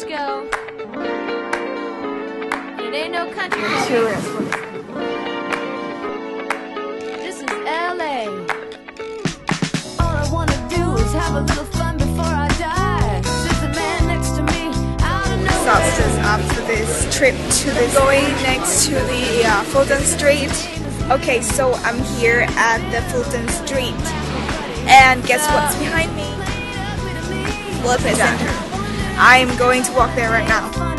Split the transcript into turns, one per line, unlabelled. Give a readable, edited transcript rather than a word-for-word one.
go. It ain't no country. This is LA. All I wanna do is have a little fun before I die. There's a man next to me out of nowhere.
After this trip to the going next to the Fulton Street. Okay, so I'm here at the Fulton Street, and guess what's behind me? World Trade Center. I'm going to walk there right now.